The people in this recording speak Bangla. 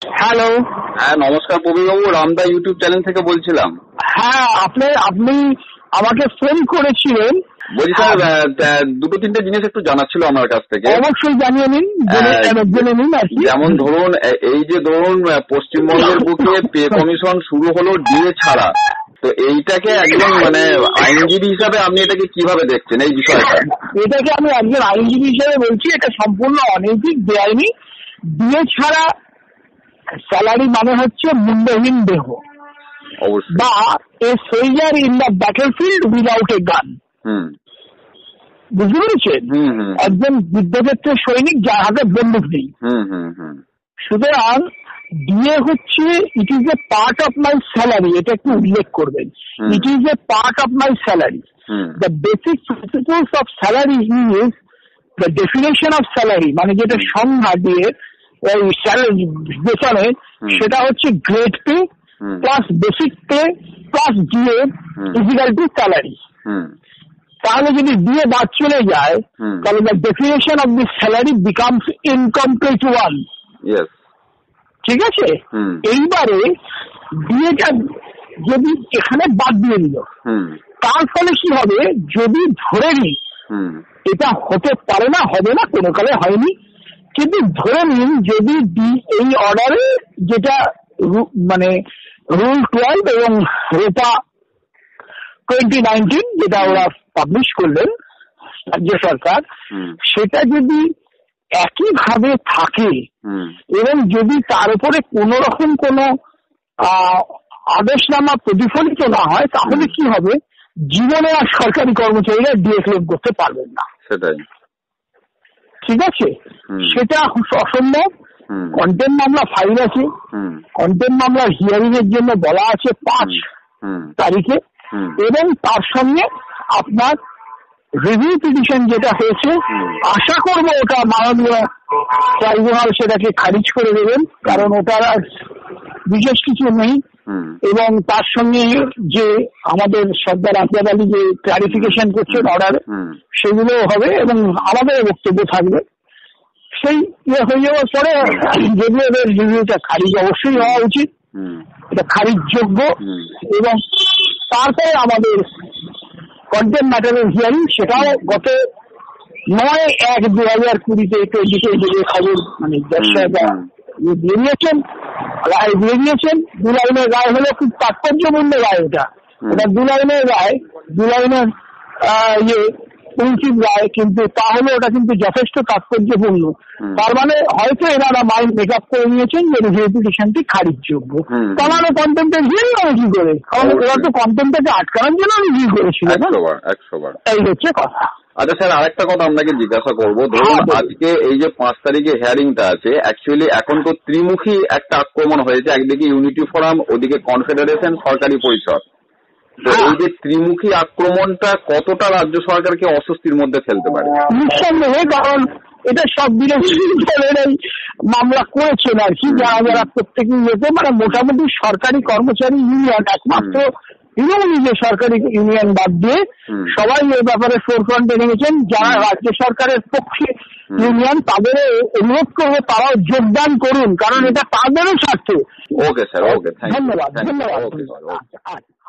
হ্যালো। হ্যাঁ নমস্কার প্রবীরবাবু, রামদা ইউটিউব চ্যানেল থেকে বলছিলাম। হ্যাঁ, আপনি আমাকে ফোন করেছিলেন। বলছি স্যার, দুটো তিনটে জিনিস একটু জানার ছিল আমার কাছ থেকে। অবশ্যই জানিয়ে নিন, জেনে নিন আর কি। যেমন ধরুন এই যে পশ্চিমবঙ্গের বুকে পে কমিশন শুরু হলো ডিএ ছাড়া, তো এইটাকে একজন আইনজীবী হিসাবে আপনি এটাকে কিভাবে দেখছেন এই বিষয়টা? এটাকে আমি একজন আইনজীবী হিসেবে বলছি, এটা সম্পূর্ণ অনৈতিক, বেআইনি। ডিএ ছাড়া স্যালারি মানে হচ্ছে মুন্ডহীন দেহ, বা a soldier in the battlefield without a gun. বুঝতে পেরেছেন? একজন যুদ্ধক্ষেত্রের সৈনিক যার হাতে বন্দুক নেই। সুতরাং ডিএ হচ্ছে, it is a part of my salary, এটা একটু উল্লেখ করবেন। It is a part of my salary. The basic principles of salary is the definition of salary, মানে যেটা সংজ্ঞা দিয়ে ওই স্যালারি বেতনে, সেটা হচ্ছে grade pay plus basic pay plus DA equal to salary. তাহলে যদি ডিএ বাদ চলে যায়, তাহলে the definition of the salary becomes incomplete one. ঠিক আছে? এইবারে ডিএটা যদি এখানে বাদ দিয়ে দিল, তার ফলে কি হবে? যদি ধরে নি এটা হতে পারে না, হবে না, কোনো কালে হয়নি, কিন্তু ধরে নিন যদি এই অর্ডারে, যেটা রুল 12 এবং রোপা 2019 যেটা ওরা পাবলিশ করলেন রাজ্য সরকার, সেটা যদি একইভাবে থাকে এবং যদি তার উপরে কোন রকম কোন আদেশনামা প্রতিফলিত না হয়, তাহলে কি হবে? জীবনে আর সরকারি কর্মচারীরা ডিএ ক্লেম করতে পারবেন না। সেটাই। ঠিক আছে? সেটা অসম্ভব। কন্টেম্প মামলা ফাইল আছে, কন্টেম্প মামলার হিয়ারিং এর জন্য বলা আছে 5 তারিখে, এবং তার সঙ্গে আপনার রিভিউ পিটিশন যেটা হয়েছে, আশা করব ওটা মাননীয় ট্রাইব্যুনাল সেটাকে খারিজ করে দেবেন, কারণ ওটার আর বিশেষ কিছু নেই। এবং তার সঙ্গে যে আমাদের সর্দার আফজাল আলী যে ক্লারিফিকেশন করছেন অর্ডার, সেগুলো হবে এবং আমাদের বক্তব্য থাকবে। সেই হয়ে যাওয়ার পরে যদিও এদের রিভিউটা খারিজ অবশ্যই হওয়া উচিত, এটা খারিজ যোগ্য, এবং তারপরে আমাদের কন্টেম্প ম্যাটারের হিয়ারিং, সেটাও গত 9/1/2020 খবর, বেরিয়েছেন, রায় বেরিয়েছেন। 2 লাইনের রায় হলো, খুব তাৎপর্যপূর্ণ রায়। ওটা 2 লাইনের রায়, 2 লাইনের উচিত রায়, কিন্তু তাহলে ওটা কিন্তু যথেষ্ট তাৎপর্যপূর্ণ। তার মানে হয়তো এনারা মাইন্ড মেক আপ করে নিয়েছেন যে রিভিউ পিটিশনটি খারিজ যোগ্য। তার মানে কন্টেম্পের হিয়ারিং হবে কি করে? কারণ ওরা তো কন্টেম্পটাকে আটকানোর জন্য রিভিউ করেছিল। 100 বার। এই হচ্ছে কথা। আচ্ছা স্যার, আরেকটা কথা আপনাকে জিজ্ঞাসা করবো। ধরুন আজকে এই যে 5 তারিখে হিয়ারিংটা আছে, অ্যাকচুয়ালি এখন তো ত্রিমুখী একটা আক্রমণ হয়েছে, একদিকে ইউনিটি ফোরাম, ওদিকে কনফেডারেশন, সরকারি পরিষদ। তো এই যে ত্রিমুখী আক্রমণটা কতটা রাজ্য সরকারকে অস্বস্তির মধ্যে ফেলতে পারে? নিঃসন্দেহে, কারণ এটা সব বিরোধী দলেরাই মামলা করেছেন আর কি, যারা প্রত্যেকে মোটামুটি সরকারি কর্মচারী ইউনিয়ন, একমাত্র তৃণমূলী যে সরকারি ইউনিয়ন বাদ দিয়ে সবাই এই ব্যাপারে ফোরফ্রন্টে নেমেছেন। যারা রাজ্য সরকারের পক্ষে ইউনিয়ন, তাদের অনুরোধ করবো তারাও যোগদান করুন, কারণ এটা তাদেরও স্বার্থে। ওকে স্যার, ওকে, ধন্যবাদ।